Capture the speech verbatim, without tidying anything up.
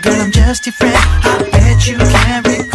girl, I'm just your friend. I bet you can't regret.